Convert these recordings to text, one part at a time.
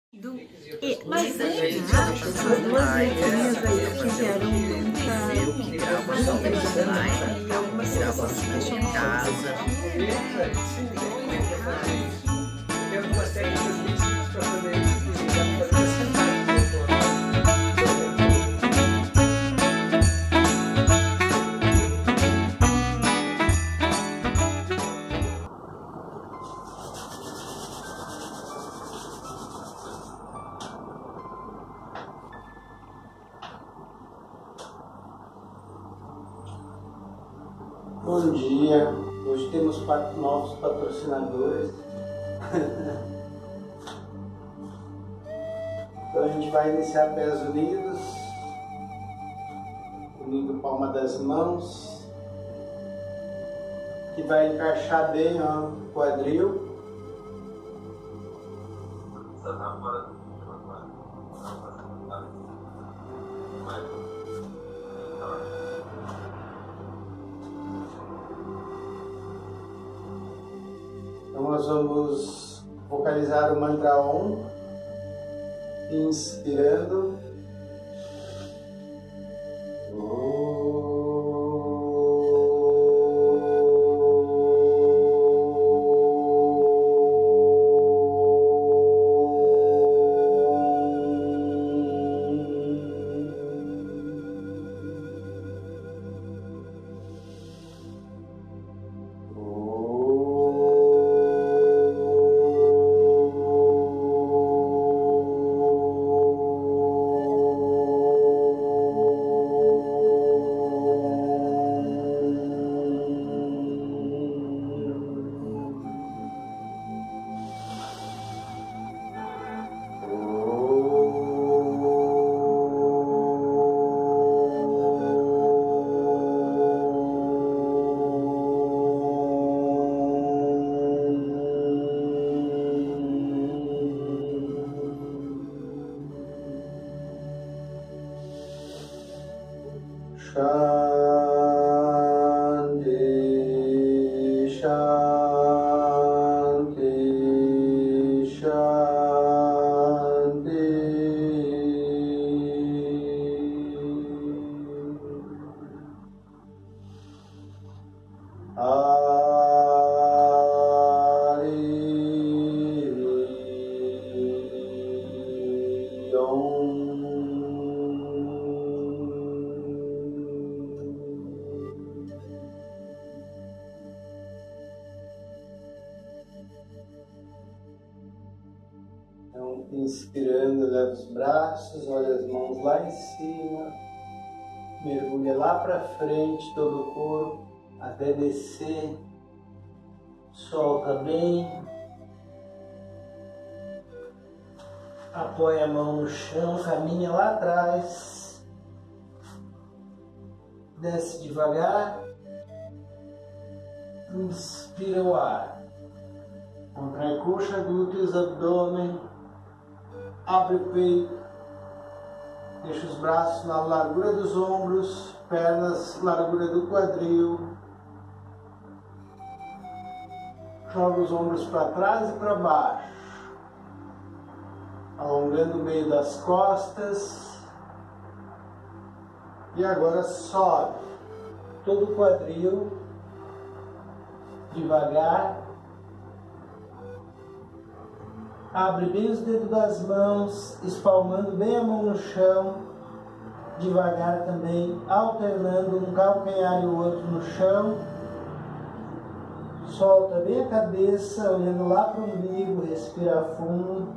Mas essas duas letrinhas aí fizeram muita e algumas pessoas se deixam em casa. Tem algumas técnicas bem simples para fazer isso. Bom dia, hoje temos 4 novos patrocinadores. Então a gente vai iniciar pés unidos, unindo palma das mãos, que vai encaixar bem ó, o quadril. Então nós vamos vocalizar o mantra Om, inspirando. Shanti, Shanti, Shanti. Hari Om. Então, inspirando, leva os braços, olha as mãos lá em cima, mergulha lá para frente todo o corpo, até descer, solta bem, apoia a mão no chão, caminha lá atrás, desce devagar, inspira o ar, contrai coxa, glúteos, abdômen, abre o peito, deixa os braços na largura dos ombros, pernas, largura do quadril. Joga os ombros para trás e para baixo, alongando o meio das costas. E agora sobe todo o quadril, devagar. Abre bem os dedos das mãos, espalmando bem a mão no chão, devagar também, alternando um calcanhar e o outro no chão. Solta bem a cabeça, olhando lá para o umbigo, respira fundo.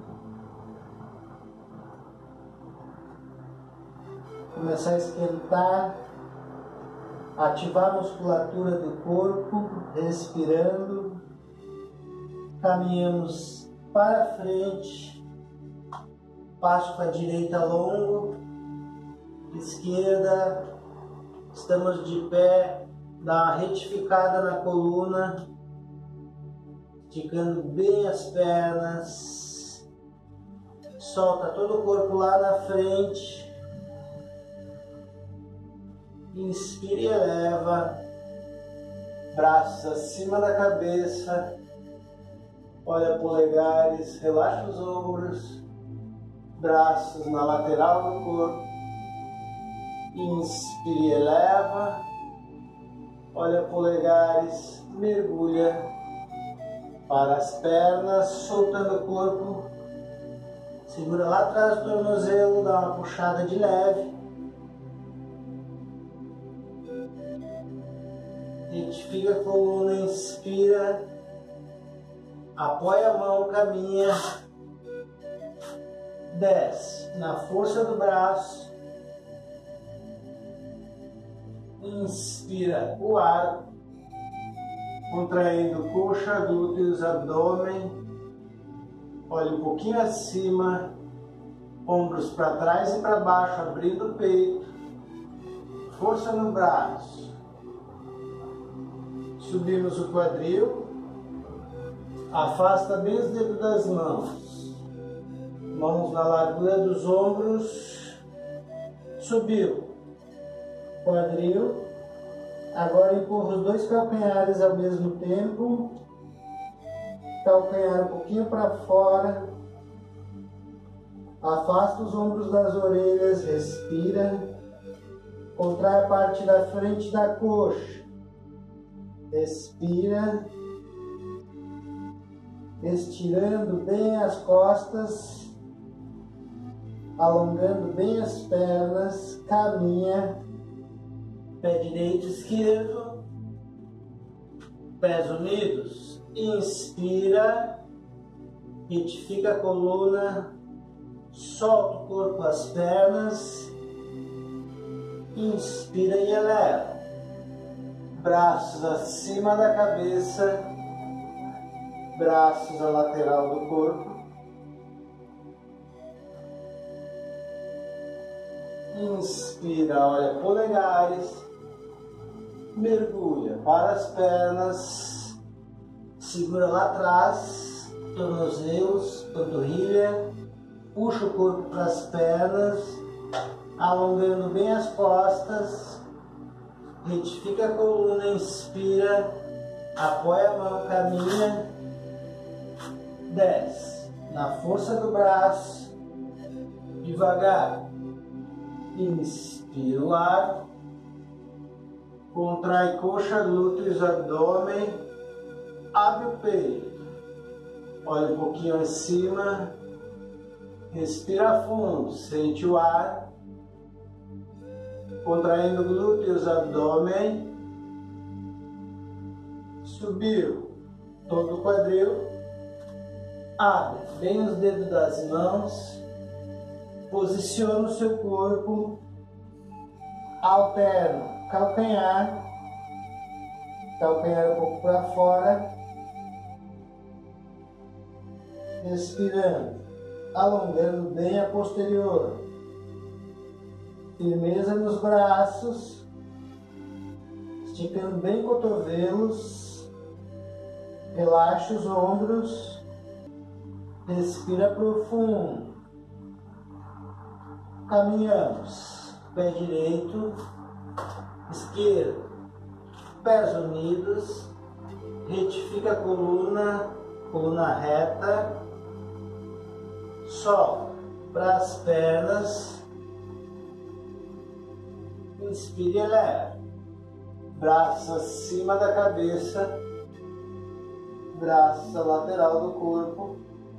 Começar a esquentar, ativar a musculatura do corpo, respirando. Caminhamos para frente, passo para a direita longo, esquerda, estamos de pé, dá uma retificada na coluna, esticando bem as pernas, solta todo o corpo lá na frente, inspira e eleva, braços acima da cabeça, olha polegares, relaxa os ombros, braços na lateral do corpo. Inspira e eleva. Olha polegares, mergulha para as pernas, soltando o corpo. Segura lá atrás do tornozelo, dá uma puxada de leve. Retifica a coluna, inspira. Apoia a mão, caminha. Desce na força do braço. Inspira o ar, contraindo coxa, glúteos, abdômen. Olha um pouquinho acima, ombros para trás e para baixo, abrindo o peito. Força no braço. Subimos o quadril. Afasta bem os dedos das mãos. Mãos na largura dos ombros. Subiu. Quadril. Agora empurra os dois calcanhares ao mesmo tempo. Calcanhar um pouquinho para fora. Afasta os ombros das orelhas, respira. Contrai a parte da frente da coxa. Respira. Estirando bem as costas. Alongando bem as pernas. Caminha. Pé direito, esquerdo. Pés unidos. Inspira. Retifica a coluna. Solta o corpo, as pernas. Inspira e eleva. Braços acima da cabeça. Braços à lateral do corpo. Inspira, olha polegares. Mergulha para as pernas. Segura lá atrás. Tornozelos, panturrilha. Puxa o corpo para as pernas. Alongando bem as costas. Retifica a coluna, inspira. Apoia a mão, caminha. Desce. Na força do braço. Devagar. Inspira o ar. Contrai coxa, glúteos, abdômen. Abre o peito. Olha um pouquinho acima. Respira fundo. Sente o ar. Contraindo glúteos, abdômen. Subiu todo o quadril. Abre bem os dedos das mãos. Posiciona o seu corpo. Alterna calcanhar. Calcanhar um pouco para fora. Respirando. Alongando bem a posterior. Firmeza nos braços. Esticando bem cotovelos. Relaxa os ombros. Respira profundo. Caminhamos. Pé direito. Esquerdo. Pés unidos. Retifica a coluna. Coluna reta. Solta para as pernas. Inspire e eleva. Braços acima da cabeça. Braços à lateral do corpo.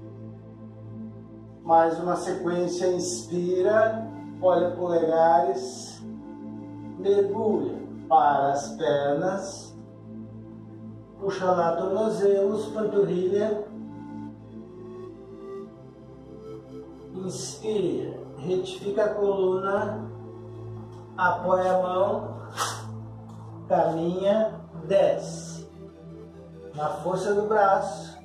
Mais uma sequência. Inspira. Olha polegares. Mergulha para as pernas. Puxa lá tornozelos, panturrilha. Inspira. Retifica a coluna. Apoia a mão. Caminha. Desce. Na força do braço.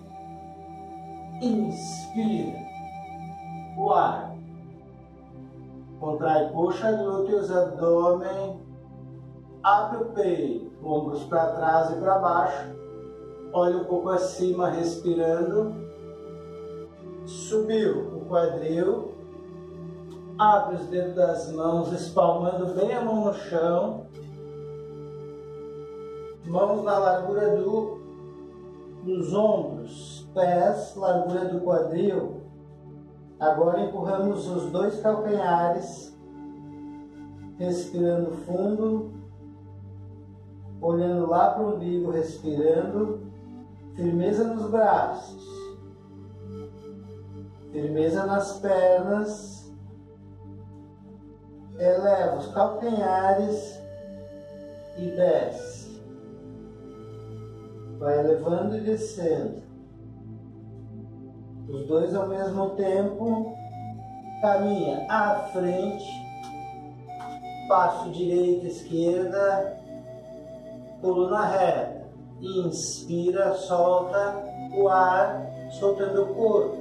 Inspira o ar. Contrai coxa, glúteos, abdômen. Abre o peito. Ombros para trás e para baixo. Olha um pouco acima, respirando. Subiu o quadril. Abre os dedos das mãos, espalmando bem a mão no chão. Mãos na largura dos ombros. Pés, largura do quadril. Agora empurramos os dois calcanhares, respirando fundo, olhando lá para o umbigo, respirando, firmeza nos braços, firmeza nas pernas, eleva os calcanhares e desce, vai elevando e descendo. Os dois ao mesmo tempo, caminha à frente, passo direita, esquerda, coluna reta. Inspira, solta o ar, soltando o corpo.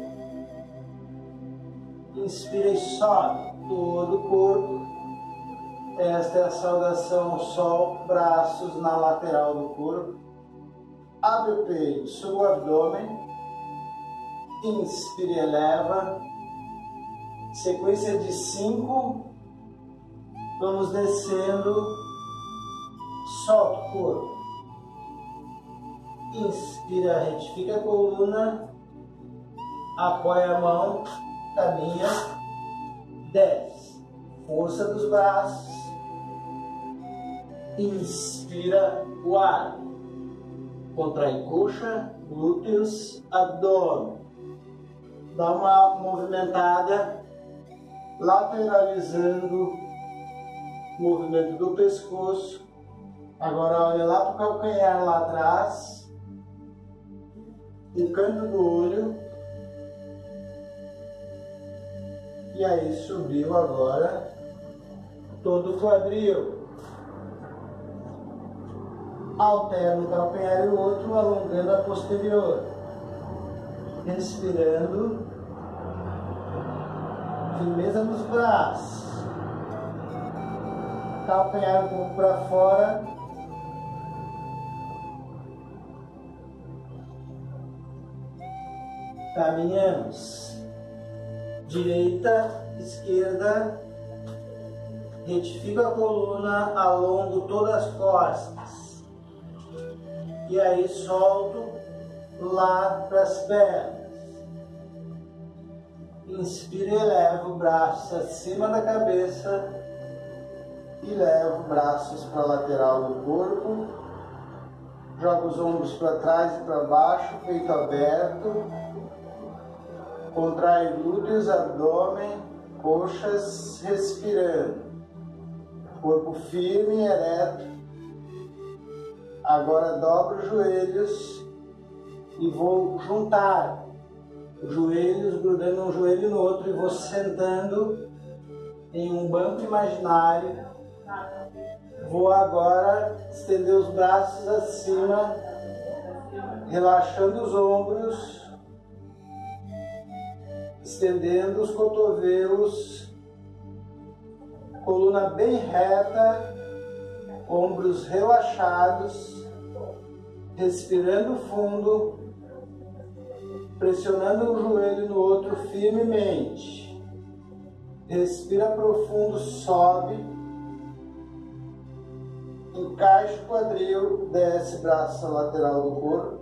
Inspira e sobe todo o corpo. Esta é a saudação ao sol, braços na lateral do corpo. Abre o peito, suba o abdômen. Inspira e eleva. Sequência de 5. Vamos descendo. Solta o corpo. Inspira, retifica a coluna. Apoia a mão. Caminha. Desce. Força dos braços. Inspira o ar. Contrai coxa, glúteos, abdômen. Dá uma movimentada, lateralizando o movimento do pescoço. Agora olha lá para o calcanhar lá atrás, no canto do olho. E aí subiu agora todo o quadril. Alterna um calcanhar e o outro, alongando a posterior. Respirando. Firmeza nos braços. Calcanhar um pouco para fora. Caminhamos. Direita, esquerda. Retifico a coluna, alongo todas as costas. E aí solto lá para as pernas. Inspira e eleva o braço acima da cabeça. E leva os braços para a lateral do corpo. Joga os ombros para trás e para baixo, peito aberto. Contrai glúteos, abdômen, coxas, respirando. Corpo firme e ereto. Agora dobra os joelhos e vou juntar os joelhos, grudando um joelho no outro, e vou sentando em um banco imaginário. Vou agora estender os braços acima, relaxando os ombros, estendendo os cotovelos, coluna bem reta, ombros relaxados, respirando fundo, pressionando um joelho no outro firmemente. Respira profundo, sobe, encaixa o quadril, desce braço à lateral do corpo.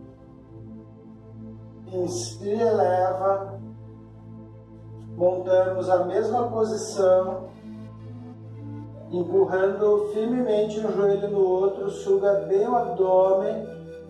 Inspira, eleva. Montamos a mesma posição, empurrando firmemente um joelho no outro, suga bem o abdômen,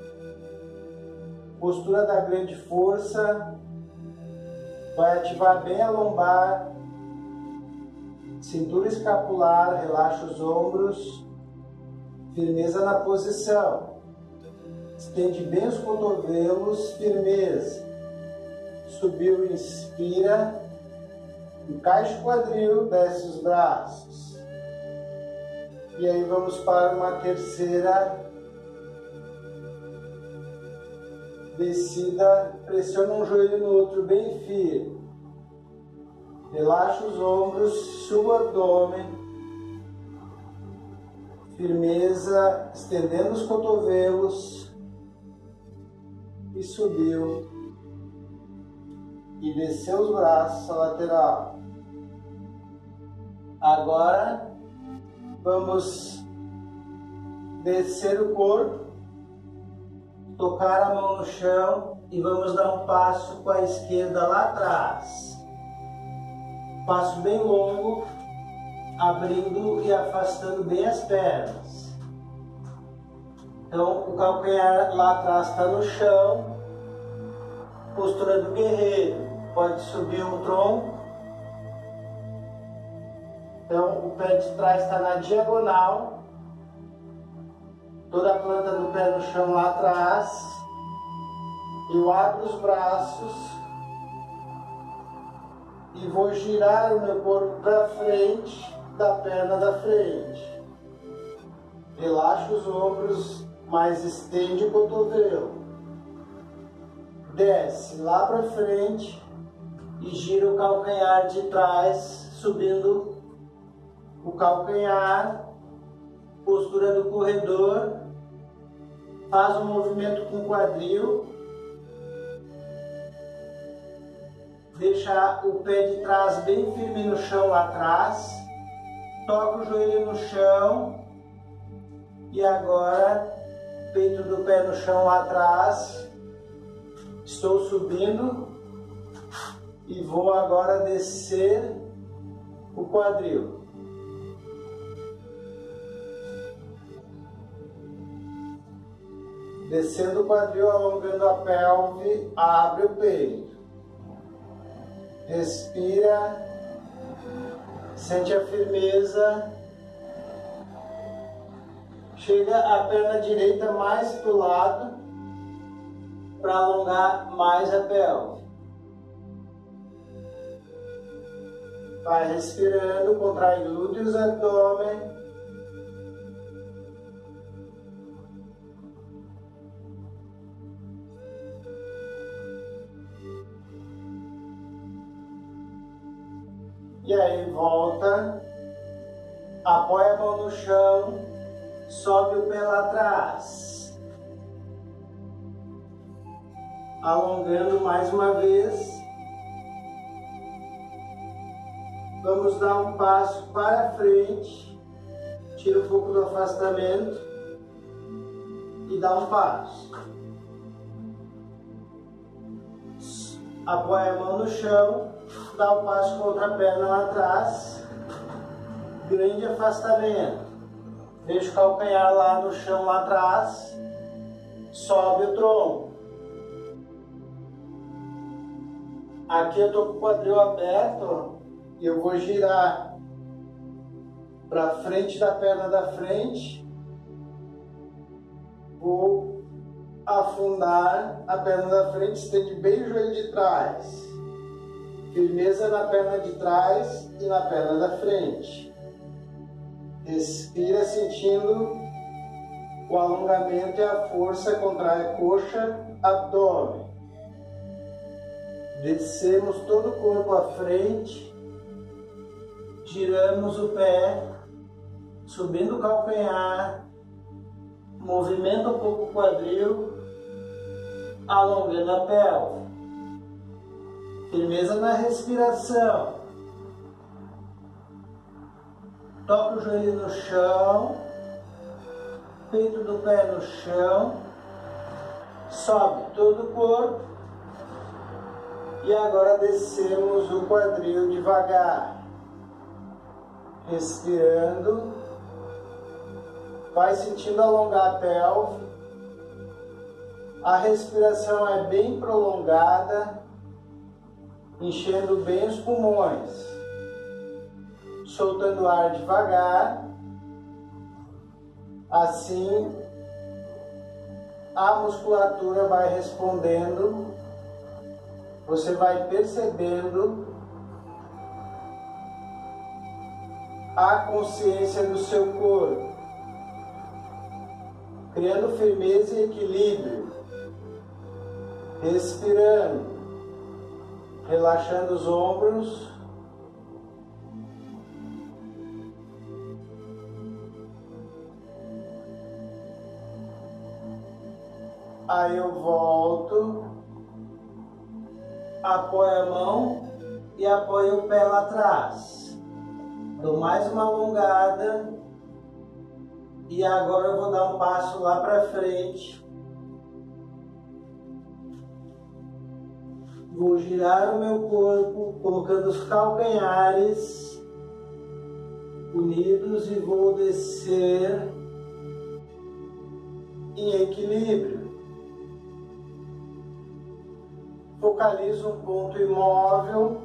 postura da grande força, vai ativar bem a lombar, cintura escapular, relaxa os ombros, firmeza na posição, estende bem os cotovelos, firmeza, subiu, inspira, encaixa o quadril, desce os braços. E aí vamos para uma terceira descida, pressiona um joelho no outro bem firme. Relaxa os ombros, suba o abdômen. Firmeza, estendendo os cotovelos. E subiu. E desceu os braços à lateral. Agora vamos descer o corpo, tocar a mão no chão e vamos dar um passo com a esquerda lá atrás. Passo bem longo, abrindo e afastando bem as pernas. Então o calcanhar lá atrás está no chão, postura do guerreiro, pode subir o tronco. Então o pé de trás está na diagonal, toda a planta do pé no chão lá atrás. Eu abro os braços e vou girar o meu corpo para frente da perna da frente. Relaxa os ombros, mas estende o cotovelo. Desce lá para frente e gira o calcanhar de trás, subindo o calcanhar, postura do corredor. Faz um movimento com o quadril. Deixa o pé de trás bem firme no chão lá atrás. Toca o joelho no chão. E agora, peito do pé no chão lá atrás. Estou subindo. E vou agora descer o quadril. Descendo o quadril, alongando a pelve, abre o peito. Respira, sente a firmeza. Chega a perna direita mais para o lado, para alongar mais a pelve. Vai respirando, contrai glúteos, abdômen. E aí volta, apoia a mão no chão, sobe o pé lá atrás, alongando mais uma vez. Vamos dar um passo para frente, tira um pouco do afastamento e dá um passo. Apoia a mão no chão. Dá um passo com a outra perna lá atrás, grande afastamento, deixa o calcanhar lá no chão lá atrás, sobe o tronco. Aqui eu estou com o quadril aberto e eu vou girar para frente da perna da frente, vou afundar a perna da frente, estende bem o joelho de trás. Firmeza na perna de trás e na perna da frente. Respira sentindo o alongamento e a força, contrai a coxa, abdômen. Descemos todo o corpo à frente, giramos o pé, subindo o calcanhar, movimenta um pouco o quadril, alongando a pelve. Firmeza na respiração. Toca o joelho no chão, peito do pé no chão, sobe todo o corpo e agora descemos o quadril devagar. Respirando, vai sentindo alongar a pelve. A respiração é bem prolongada, enchendo bem os pulmões, soltando o ar devagar. Assim, a musculatura vai respondendo, você vai percebendo a consciência do seu corpo, criando firmeza e equilíbrio, respirando, relaxando os ombros. Aí eu volto, apoio a mão e apoio o pé lá atrás. Dou mais uma alongada e agora eu vou dar um passo lá para frente. vou girar o meu corpo, colocando os calcanhares unidos e vou descer em equilíbrio. Focalizo um ponto imóvel.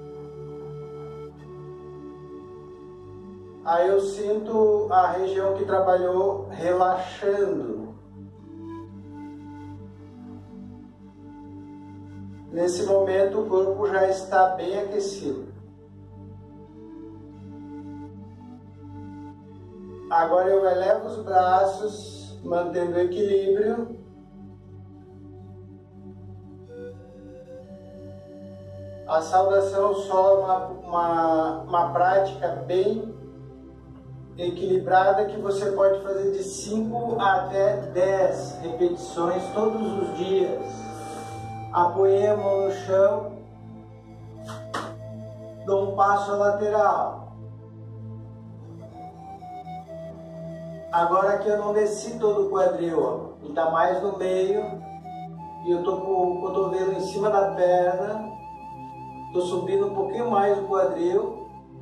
Aí eu sinto a região que trabalhou relaxando. Nesse momento o corpo já está bem aquecido. Agora eu elevo os braços, mantendo o equilíbrio. A saudação ao sol é uma prática bem equilibrada que você pode fazer de 5 até 10 repetições todos os dias. Apoiei a mão no chão, dou um passo à lateral. Agora que eu não desci todo o quadril, ele está mais no meio e eu estou com o cotovelo em cima da perna, estou subindo um pouquinho mais o quadril.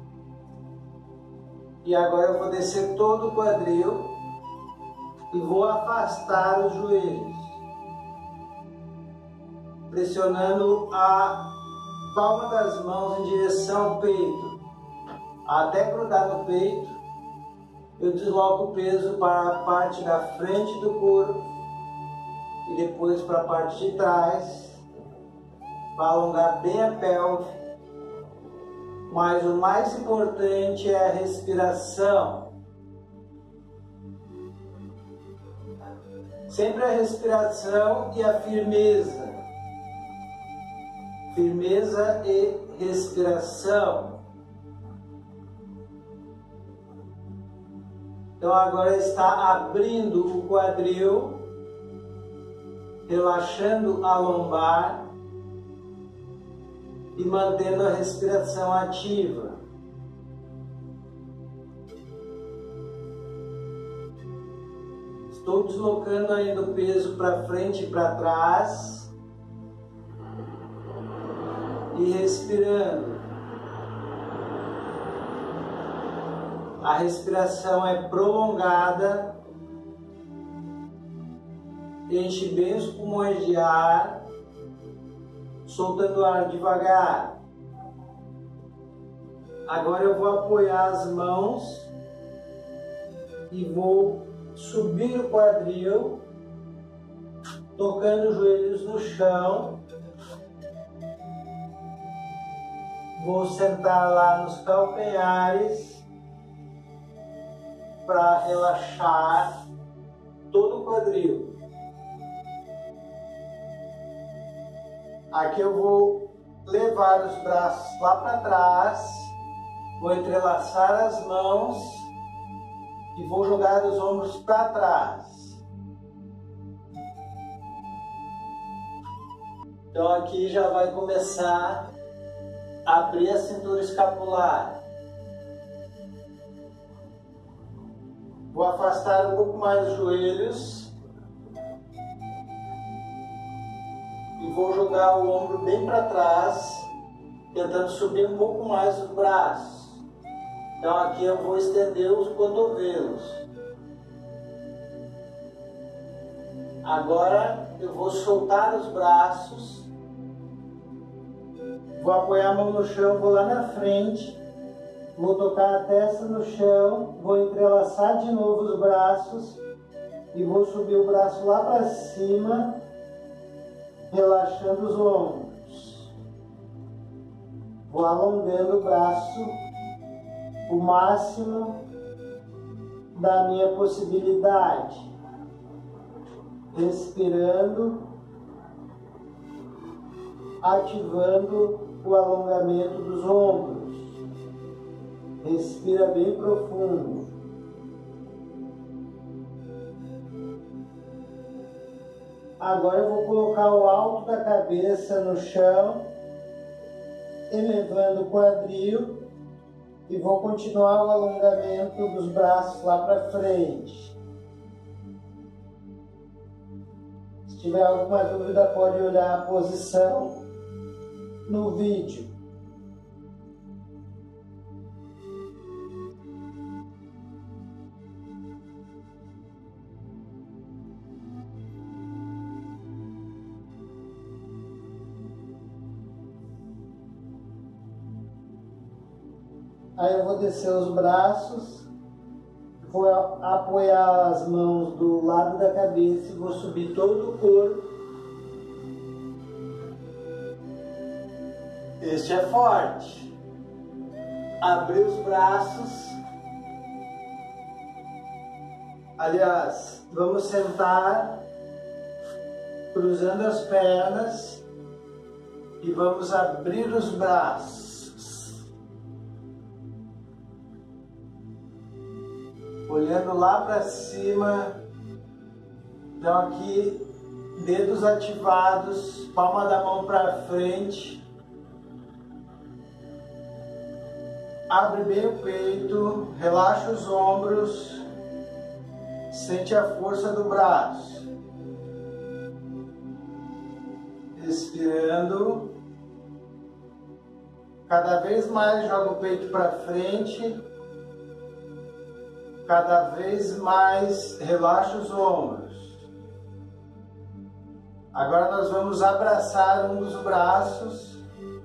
E agora eu vou descer todo o quadril e vou afastar os joelhos, pressionando a palma das mãos em direção ao peito. Até grudar no peito, eu desloco o peso para a parte da frente do corpo e depois para a parte de trás, para alongar bem a pelve. Mas o mais importante é a respiração. Sempre a respiração e a firmeza. Firmeza e respiração. Então agora está abrindo o quadril, relaxando a lombar e mantendo a respiração ativa. Estou deslocando ainda o peso para frente e para trás e respirando. A respiração é prolongada, enche bem os pulmões de ar, soltando o ar devagar. Agora eu vou apoiar as mãos e vou subir o quadril, tocando os joelhos no chão. Vou sentar lá nos calcanhares para relaxar todo o quadril. Aqui eu vou levar os braços lá para trás, vou entrelaçar as mãos e vou jogar os ombros para trás. Então aqui já vai começar a abrir a cintura escapular. Vou afastar um pouco mais os joelhos. E vou jogar o ombro bem para trás, tentando subir um pouco mais os braços. Então aqui eu vou estender os cotovelos. Agora eu vou soltar os braços. Vou apoiar a mão no chão, vou lá na frente. Vou tocar a testa no chão, vou entrelaçar de novo os braços e vou subir o braço lá para cima, relaxando os ombros. Vou alongando o braço o máximo da minha possibilidade. Respirando, ativando o alongamento dos ombros. Respira bem profundo. Agora eu vou colocar o alto da cabeça no chão, elevando o quadril e vou continuar o alongamento dos braços lá para frente. Se tiver alguma dúvida, pode olhar a posição no vídeo. Aí eu vou descer os braços, vou apoiar as mãos do lado da cabeça e vou subir todo o corpo. Este é forte. Abrir os braços. Aliás, vamos sentar, cruzando as pernas e vamos abrir os braços. Olhando lá para cima, então aqui, dedos ativados, palma da mão para frente, abre bem o peito, relaxa os ombros, sente a força do braço, respirando, cada vez mais joga o peito para frente. Cada vez mais relaxa os ombros. Agora nós vamos abraçar um dos braços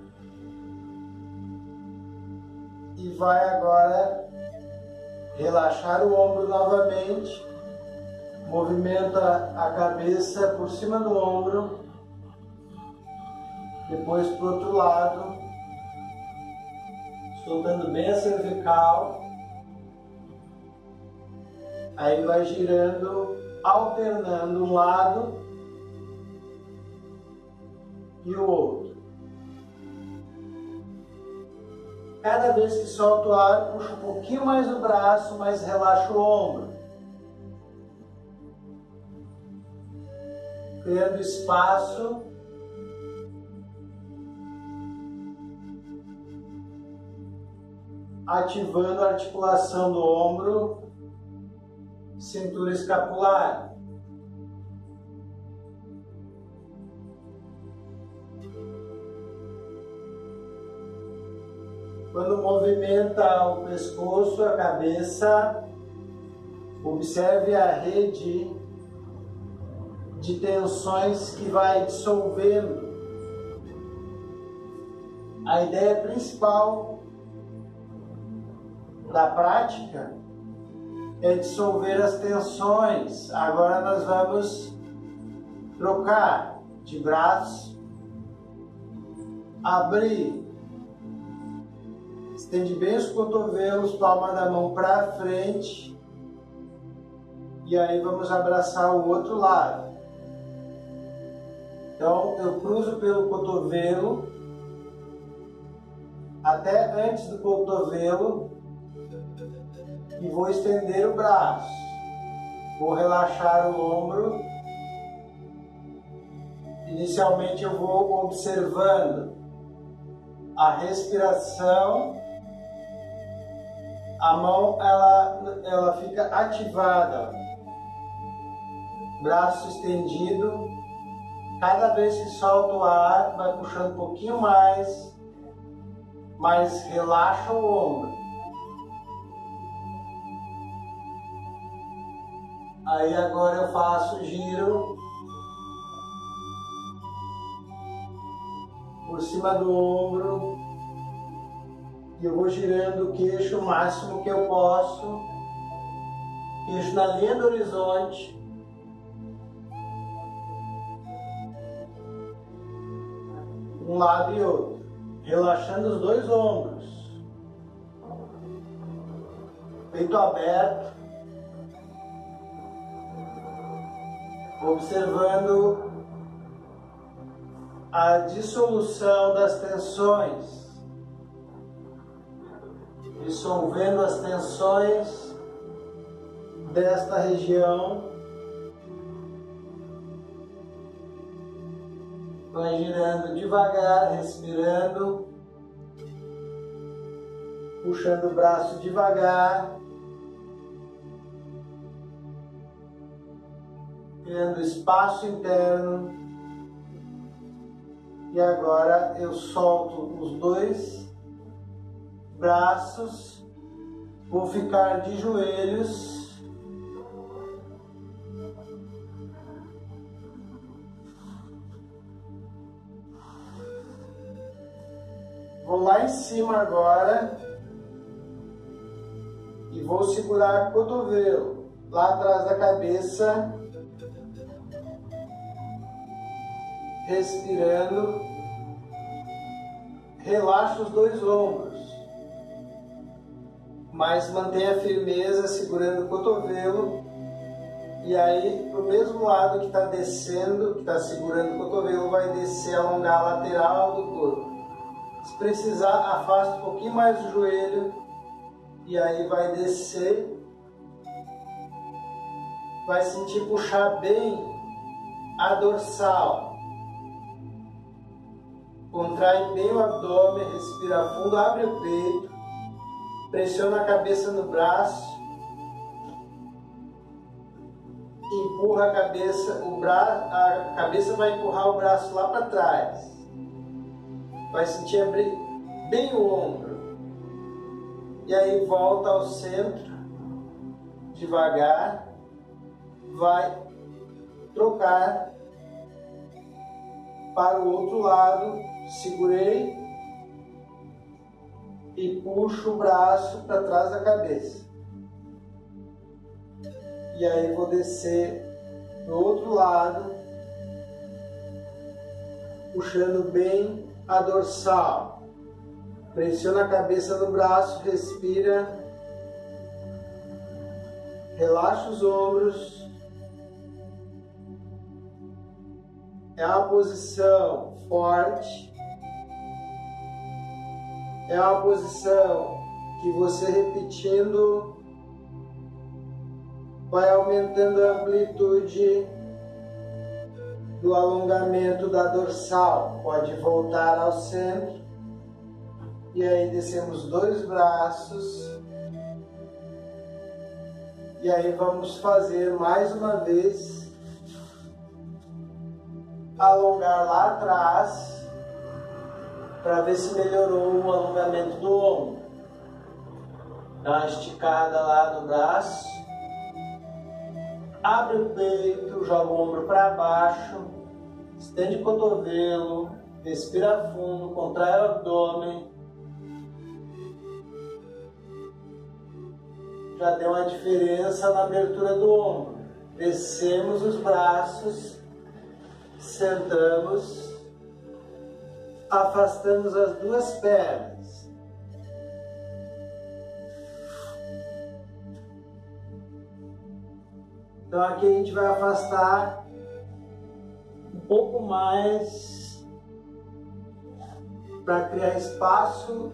e vai agora relaxar o ombro novamente. Movimenta a cabeça por cima do ombro, depois para o outro lado, soltando bem a cervical. Aí vai girando, alternando um lado e o outro. Cada vez que solta o ar, puxa um pouquinho mais o braço, mas relaxa o ombro. Criando espaço. Ativando a articulação do ombro. Cintura escapular. Quando movimenta o pescoço, a cabeça, observe a rede de tensões que vai dissolvendo. A ideia principal da prática é dissolver as tensões. Agora nós vamos trocar de braço, abrir, estende bem os cotovelos, palma da mão para frente, e aí vamos abraçar o outro lado. Então eu cruzo pelo cotovelo, até antes do cotovelo, e vou estender o braço. Vou relaxar o ombro. Inicialmente eu vou observando a respiração. A mão ela fica ativada. Braço estendido. Cada vez que solta o ar, vai puxando um pouquinho mais, mas relaxa o ombro. Aí agora eu faço o giro por cima do ombro e eu vou girando o queixo o máximo que eu posso, queixo na linha do horizonte. Um lado e outro, relaxando os dois ombros, peito aberto. Observando a dissolução das tensões, dissolvendo as tensões desta região. Vai girando devagar, respirando, puxando o braço devagar. Criando espaço interno, E agora eu solto os dois braços, vou ficar de joelhos. Vou lá em cima agora e vou segurar o cotovelo lá atrás da cabeça, respirando. Relaxa os dois ombros, mas mantenha a firmeza segurando o cotovelo. E aí, pro mesmo lado que está descendo, que está segurando o cotovelo, vai descer, alongar a lateral do corpo. Se precisar, afasta um pouquinho mais o joelho e aí vai descer. Vai sentir puxar bem a dorsal. Contrai bem o abdômen, respira fundo, abre o peito, pressiona a cabeça no braço, empurra a cabeça, a cabeça vai empurrar o braço lá para trás. Vai sentir abrir bem o ombro. E aí volta ao centro, devagar, vai trocar para o outro lado. Segurei e puxo o braço para trás da cabeça. E aí vou descer do outro lado, puxando bem a dorsal. Pressiona a cabeça no braço, respira, relaxa os ombros. É uma posição forte. É uma posição que você repetindo vai aumentando a amplitude do alongamento da dorsal. Pode voltar ao centro. E aí descemos dois braços. E aí vamos fazer mais uma vez. Alongar lá atrás. Para ver se melhorou o alongamento do ombro. Dá uma esticada lá no braço. Abre o peito, joga o ombro para baixo. Estende o cotovelo. Respira fundo, contrai o abdômen. Já deu uma diferença na abertura do ombro. Descemos os braços. Sentamos. Afastamos as duas pernas. Então aqui a gente vai afastar um pouco mais para criar espaço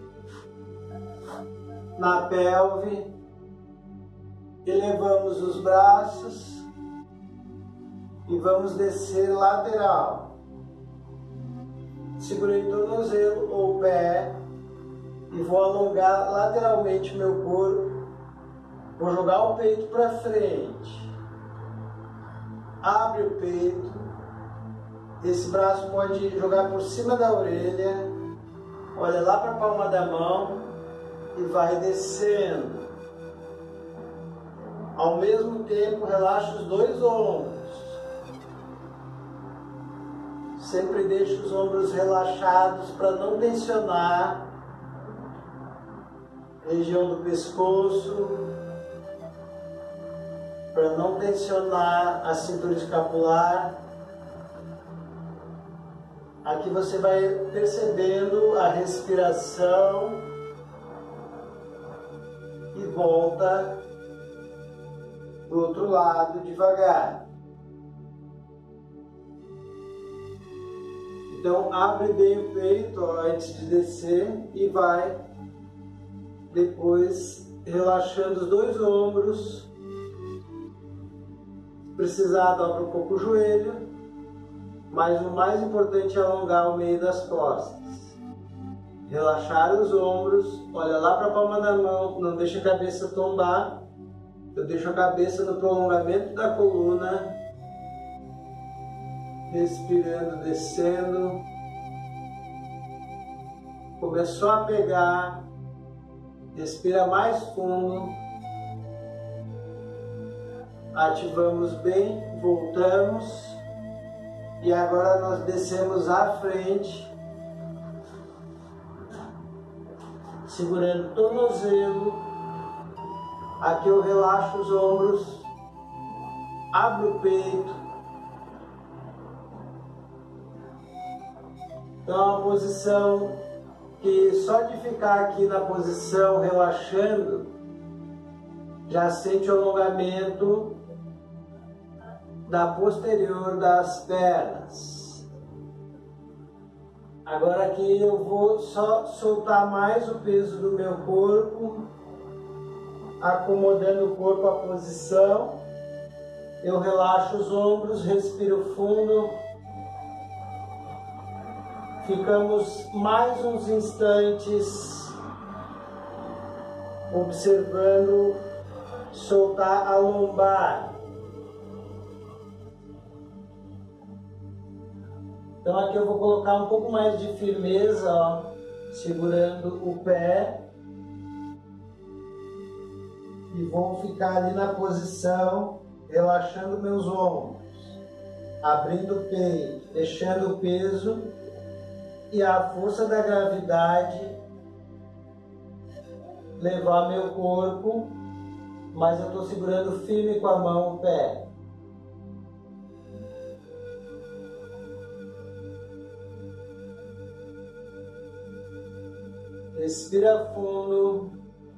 na pelve. Elevamos os braços e vamos descer lateral. Segurei o tornozelo ou o pé e vou alongar lateralmente o meu corpo. Vou jogar o peito para frente. Abre o peito. Esse braço pode jogar por cima da orelha. Olha lá para a palma da mão e vai descendo. Ao mesmo tempo, relaxa os dois ombros. Sempre deixe os ombros relaxados para não tensionar a região do pescoço, para não tensionar a cintura escapular. Aqui você vai percebendo a respiração e volta do outro lado devagar. Então abre bem o peito antes de descer e vai depois relaxando os dois ombros. Se precisar, dobra um pouco o joelho, mas o mais importante é alongar o meio das costas. Relaxar os ombros, olha lá para a palma da mão, não deixa a cabeça tombar. Eu deixo a cabeça no prolongamento da coluna. Respirando, descendo. começou a pegar, respira mais fundo, ativamos bem, voltamos e agora nós descemos à frente, segurando o tornozelo. Aqui eu relaxo os ombros, abro o peito. Então é uma posição que só de ficar aqui na posição relaxando, já sente o alongamento da posterior das pernas. Agora aqui eu vou só soltar mais o peso do meu corpo, acomodando o corpo à posição. Eu relaxo os ombros, respiro fundo. Ficamos mais uns instantes observando soltar a lombar. Então aqui eu vou colocar um pouco mais de firmeza, ó, segurando o pé. E vou ficar ali na posição, relaxando meus ombros, abrindo o peito, deixando o peso e a força da gravidade levar meu corpo, mas eu estou segurando firme com a mão o pé. Respira fundo.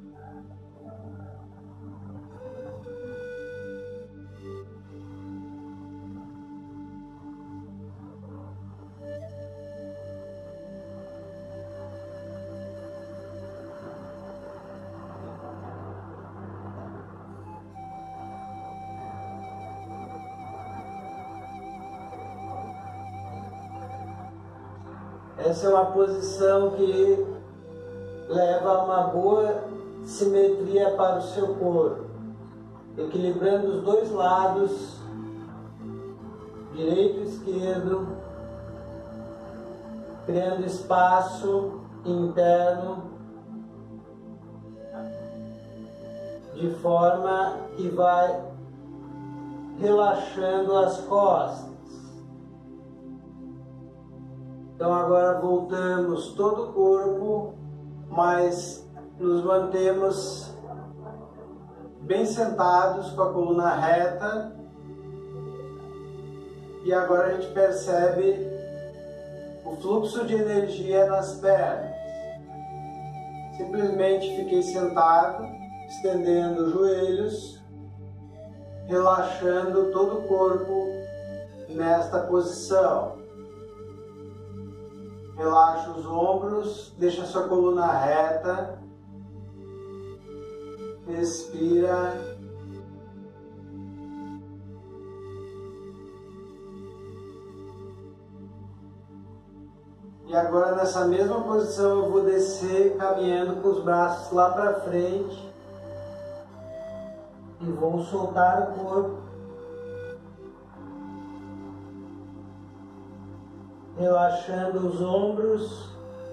Essa é uma posição que leva a uma boa simetria para o seu corpo, equilibrando os dois lados, direito e esquerdo, criando espaço interno, de forma que vai relaxando as costas. Então agora voltamos todo o corpo, mas nos mantemos bem sentados com a coluna reta. E agora a gente percebe o fluxo de energia nas pernas. Simplesmente fiquei sentado, estendendo os joelhos, relaxando todo o corpo nesta posição. Relaxa os ombros, deixa a sua coluna reta, respira. E agora nessa mesma posição eu vou descer caminhando com os braços lá para frente e vou soltar o corpo. Relaxando os ombros,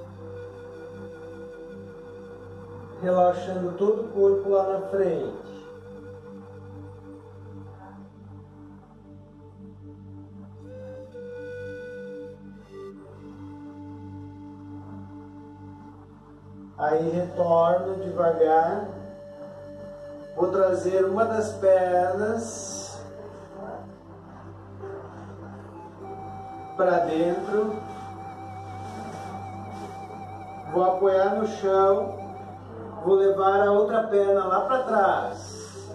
relaxando todo o corpo lá na frente. Aí retorno devagar, vou trazer uma das pernas para dentro, vou apoiar no chão, vou levar a outra perna lá para trás.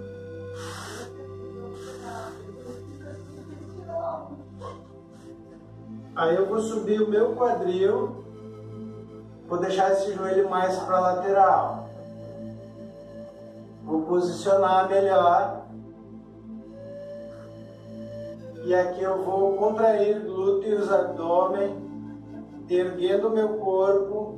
Aí eu vou subir o meu quadril, vou deixar esse joelho mais para a lateral. Vou posicionar melhor. E aqui eu vou contrair glúteos, abdômen, erguendo o meu corpo,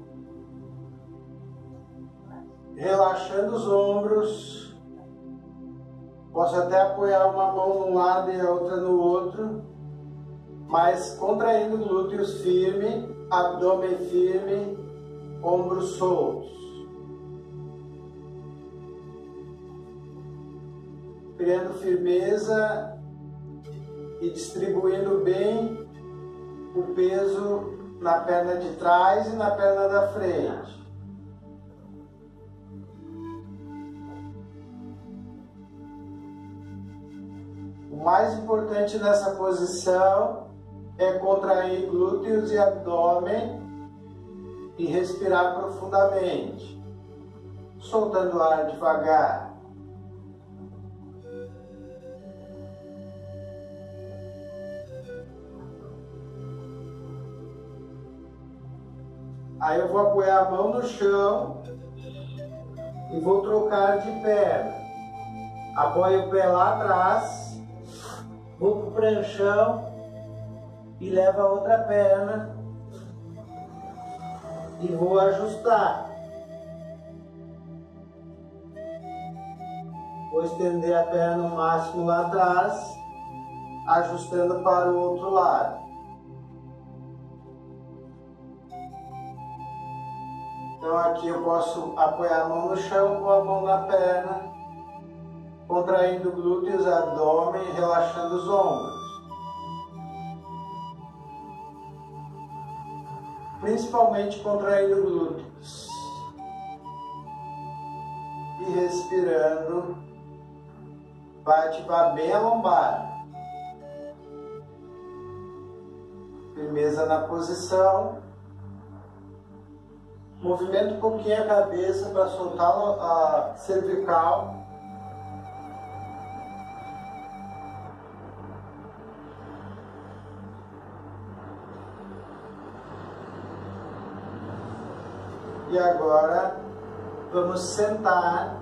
relaxando os ombros. Posso até apoiar uma mão num lado e a outra no outro, mas contraindo glúteos firme, abdômen firme, ombros soltos. Criando firmeza e distribuindo bem o peso na perna de trás e na perna da frente. O mais importante nessa posição é contrair glúteos e abdômen e respirar profundamente, soltando o ar devagar. Aí eu vou apoiar a mão no chão e vou trocar de perna. Apoio o pé lá atrás, vou para o pranchão e levo a outra perna e vou ajustar. Vou estender a perna no máximo lá atrás, ajustando para o outro lado. Então aqui eu posso apoiar a mão no chão com a mão na perna, contraindo glúteos, abdômen e relaxando os ombros. Principalmente contraindo glúteos. E respirando, vai ativar bem a lombar. Firmeza na posição. Movimenta um pouquinho a cabeça para soltar a cervical. E agora vamos sentar,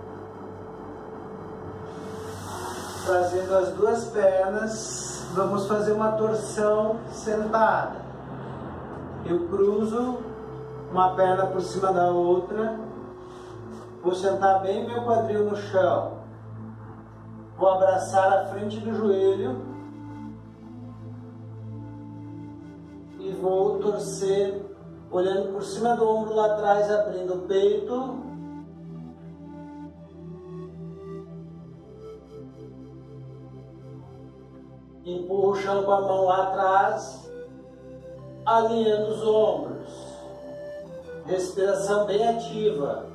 trazendo as duas pernas, vamos fazer uma torção sentada. Eu cruzo uma perna por cima da outra, vou sentar bem meu quadril no chão, vou abraçar a frente do joelho e vou torcer, olhando por cima do ombro lá atrás, abrindo o peito. Empurro o chão com a mão lá atrás, alinhando os ombros. Respiração bem ativa.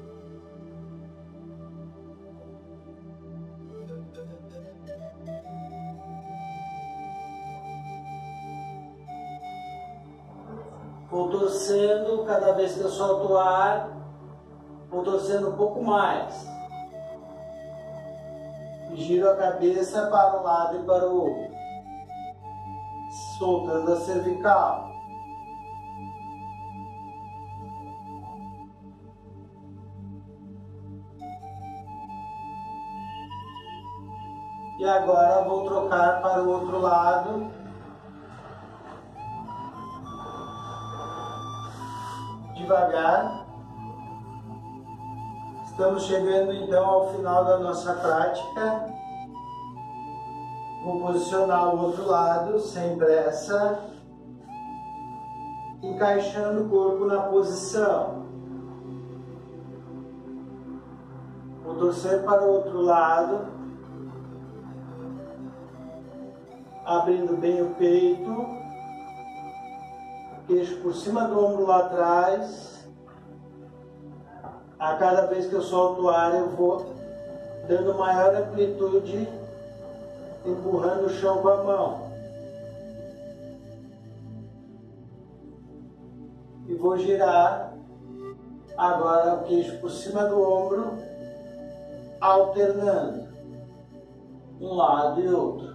Vou torcendo, cada vez que eu solto o ar, vou torcendo um pouco mais. Giro a cabeça para um lado e para o outro, soltando a cervical. E agora vou trocar para o outro lado. Devagar. Estamos chegando então ao final da nossa prática. Vou posicionar o outro lado sem pressa, encaixando o corpo na posição. Vou torcer para o outro lado, abrindo bem o peito, queixo por cima do ombro lá atrás. A cada vez que eu solto o ar, eu vou dando maior amplitude, empurrando o chão com a mão. E vou girar agora o queixo por cima do ombro, alternando um lado e outro.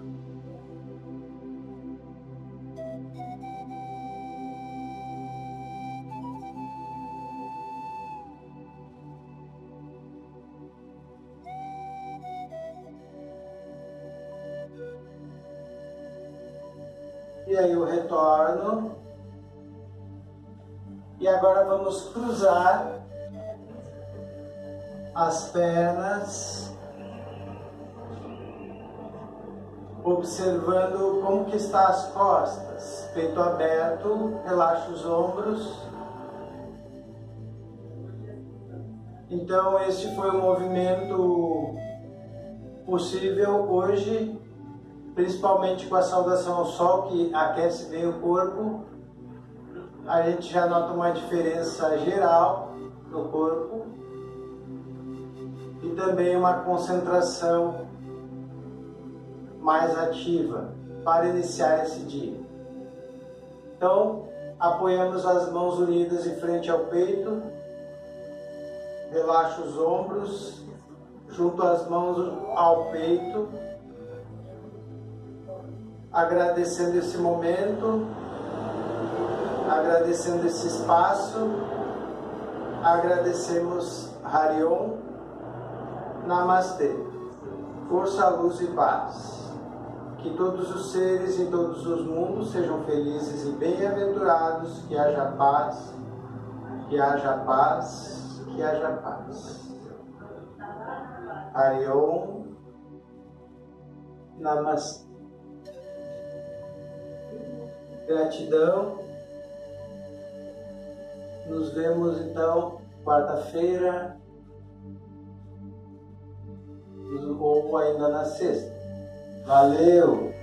E aí eu retorno. E agora vamos cruzar as pernas, observando como que está as costas. Peito aberto, relaxa os ombros. Então este foi um movimento possível hoje, principalmente com a saudação ao sol, que aquece bem o corpo. A gente já nota uma diferença geral no corpo e também uma concentração mais ativa para iniciar esse dia. Então, apoiamos as mãos unidas em frente ao peito, relaxa os ombros, junto as mãos ao peito, agradecendo esse momento, agradecendo esse espaço, agradecemos Hariom, Namastê, força, luz e paz. Que todos os seres em todos os mundos sejam felizes e bem-aventurados, que haja paz, que haja paz, que haja paz. Hariom, Namastê. Gratidão. Nos vemos então quarta-feira ou ainda na sexta. Valeu!